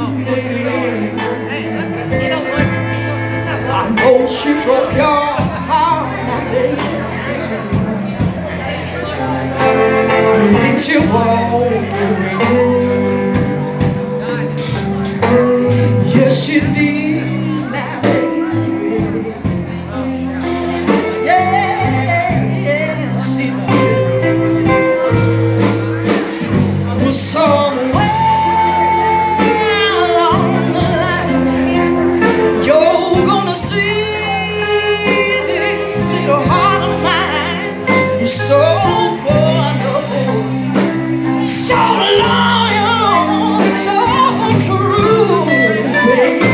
lady. I know she broke your heart, my baby. Didn't you walk away? Yes, you did, now, baby. Yeah, she did. Was somewhere along the line. You're gonna see this little heart of mine. It's so wonderful, so loyal, so true, baby.